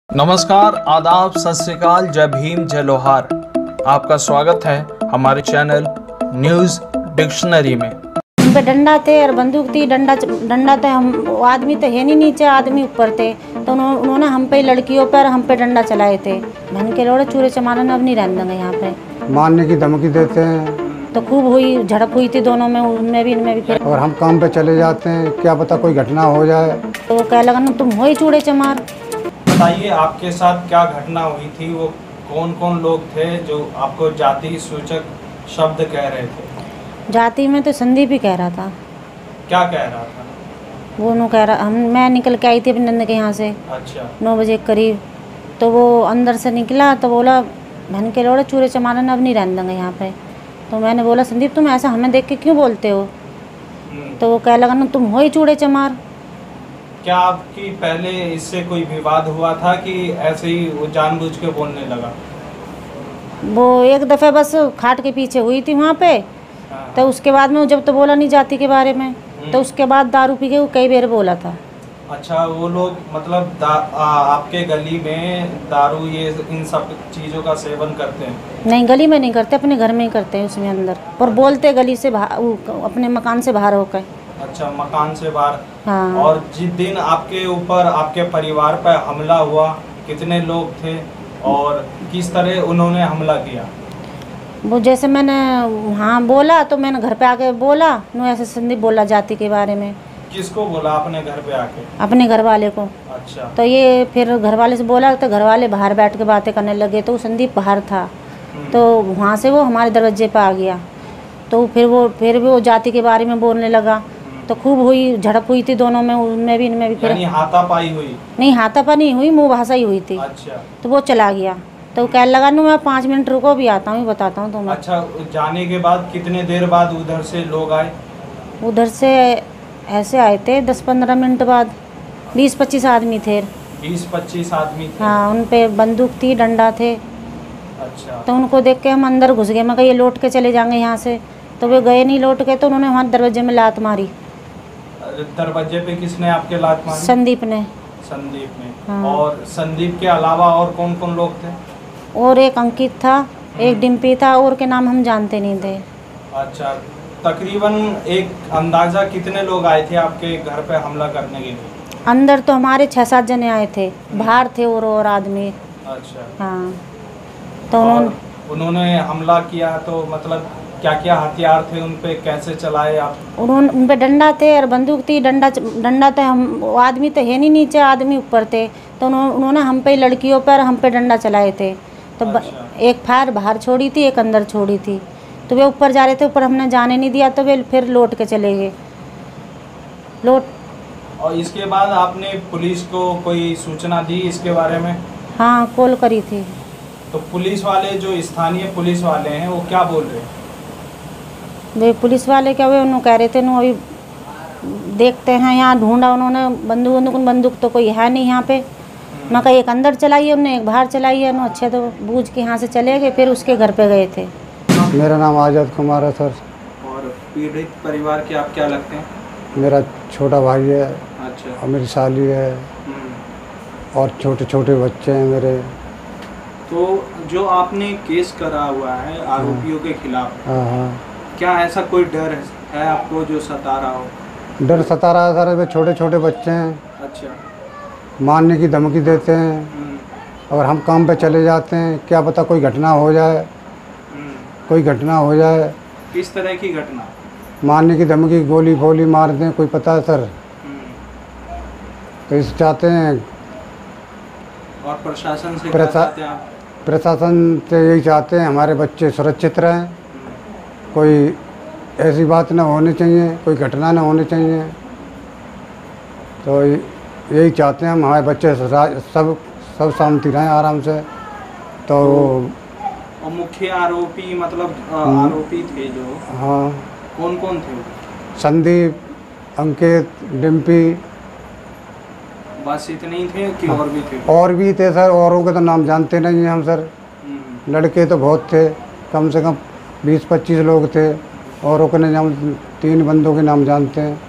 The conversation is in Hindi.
नमस्कार, आदाब, सत श्री अकाल, जय भीम, जय लोहार। आपका स्वागत है हमारे चैनल न्यूज़ डिक्शनरी में। उन पे डंडा थे और बंदूक थी। डंडा तो हम वो आदमी तो है नहीं नीचे, आदमी ऊपर थे। तो उन्होंने हम पे लड़कियों पर हम पे डंडा चलाए थे। धन के लोड़े चूरे चमारन अब नहीं रहने देंगे यहाँ पे। मारने की धमकी देते हैं तो खूब हुई, झड़प हुई थी दोनों में, उनमें भी इनमें भी। फिर और हम काम पे चले जाते हैं, क्या पता कोई घटना हो जाए। तो वो कह लगा ना तुम हो ही चूड़े चमार। बताइए, आपके साथ क्या घटना हुई थी? वो कौन कौन लोग थे जो आपको जाति सूचक शब्द कह रहे थे? जाति में तो संदीप ही कह रहा था। क्या कह रहा था? वो नो कह रहा, मैं निकल के आई थी अपने नंद के यहाँ से। अच्छा। 9 बजे के करीब। तो वो अंदर से निकला तो बोला धन के लोड़े चूरे चमारन अब नहीं रहने देंगे यहाँ पे। तो मैंने बोला संदीप तुम ऐसा हमें देख के क्यों बोलते हो? तो वो कह लगा ना तुम हो ही चूड़े चमार। क्या आपकी पहले इससे कोई विवाद हुआ था कि ऐसे ही वो जानबूझ के बोलने लगा? वो एक दफ़े बस खाट के पीछे हुई थी वहाँ पे। तो उसके बाद में जब तो बोला नहीं जाति के बारे में, तो उसके बाद दारू पी के वो कई बार बोला था। अच्छा, वो लोग मतलब आपके गली में दारू ये इन सब चीज़ों का सेवन करते हैं? नहीं, गली में नहीं करते, अपने घर में ही करते हैं उसमें अंदर। और बोलते गली से बाहर, अपने मकान से बाहर होकर। अच्छा, मकान से बाहर। हाँ। और जिस दिन आपके ऊपर, आपके परिवार पर हमला हुआ, कितने लोग थे और किस तरह उन्होंने हमला किया? वो जैसे मैंने हाँ बोला तो मैंने घर पे आके बोला, नो ऐसे संदीप बोला जाति के बारे में। किसको बोला? अपने घर पे आके? अपने घर वाले को। अच्छा। तो ये फिर घर वाले से बोला तो घर वाले बाहर बैठ के बातें करने लगे। तो संदीप बाहर था, तो वहाँ से वो हमारे दरवाजे पे आ गया। तो फिर भी वो जाति के बारे में बोलने लगा। तो खूब हुई, झड़प हुई थी दोनों में, उनमें भी इनमें भी। फिर यानी हाथापाई हुई? नहीं, हाथापाई नहीं हुई, मुँह भाषा ही हुई थी। अच्छा। तो वो चला गया। तो कह लगा मैं 5 मिनट रुको, भी आता हूँ, बताता हूँ तुम्हें। अच्छा, जाने के बाद कितने देर बाद उधर से लोग आए? उधर से ऐसे आए थे 10-15 मिनट बाद। 20-25 आदमी थे। 20-25 आदमी थे? हाँ, उन पे बंदूक थी, डंडा थे। अच्छा। तो उनको देख के हम अंदर घुस गए। मैं कहा ये लौट के चले जाएंगे यहाँ से। तो वे गए नहीं लौट के। तो उन्होंने हमारे दरवाजे में लात मारी। दरवाजे पे किसने आपके लात मारी? संदीप ने। संदीप ने। हाँ। और संदीप के अलावा और कौन कौन लोग थे? और एक अंकित था, एक डिम्पी था, और के नाम हम जानते नहीं थे। अच्छा, तकरीबन एक अंदाजा कितने लोग आए थे आपके घर पे हमला करने के लिए? अंदर तो हमारे 6-7 जने आए थे, बाहर थे और आदमी। अच्छा। हाँ। तो उन्होंने हमला किया तो मतलब क्या क्या हथियार थे उन पे, कैसे चलाए आप? उन पे डंडा थे और बंदूक थी। डंडा तो हम वो आदमी तो है नहीं नीचे, आदमी ऊपर थे। तो उन्होंने हम पे लड़कियों पर हम पे डंडा चलाए थे। तो अच्छा। एक फायर बाहर छोड़ी थी, एक अंदर छोड़ी थी। तो वे ऊपर जा रहे थे, ऊपर हमने जाने नहीं दिया। तो वे फिर लौट के चले गए। और इसके बाद आपने पुलिस को कोई सूचना दी इसके बारे में? हाँ, कॉल करी थी। तो पुलिस वाले, जो स्थानीय पुलिस वाले हैं, वो क्या बोल रहे हैं? वे पुलिस वाले क्या, वे उन्होंने कह रहे थे अभी देखते हैं, यहाँ ढूंढा उन्होंने। बंदूक तो कोई है नहीं यहाँ पे। मैं कहा एक अंदर चलाई है उन्होंने, एक बाहर चलाई है। अच्छे तो बूझ के यहाँ से चले गए, फिर उसके घर पे गए थे। मेरा नाम आजाद कुमार है सर। और पीड़ित परिवार के आप क्या लगते हैं? मेरा छोटा भाई है। अच्छा। और मेरी साली है और छोटे छोटे बच्चे हैं मेरे। तो जो आपने केस करा हुआ है आरोपियों के खिलाफ, हाँ। क्या ऐसा कोई डर है आपको जो सता रहा हो? डर सता रहा है सर, वे छोटे छोटे बच्चे हैं। अच्छा। मारने की धमकी देते हैं और हम काम पे चले जाते हैं, क्या पता कोई घटना हो जाए। कोई घटना हो जाए। किस तरह की घटना? मारने की धमकी, गोली फोली मार दें, कोई पता है सर। तो इस चाहते हैं। और प्रशासन से क्या चाहते हैं आप? प्रशासन से यही चाहते हैं हमारे बच्चे सुरक्षित रहें, कोई ऐसी बात ना होनी चाहिए, कोई घटना ना होनी चाहिए। तो यही चाहते हैं हम, हमारे बच्चे सब शांति रहें, आराम से। तो और मुख्य आरोपी मतलब आरोपी थे जो, हाँ, कौन कौन थे वो? संदीप, अंकित, डिम्पी, बस इतने ही थे कि और भी थे? और भी थे सर, औरों के तो नाम जानते नहीं हैं हम सर। लड़के तो बहुत थे, कम से कम 20-25 लोग थे। औरों के नाम 3 बंदों के नाम जानते हैं।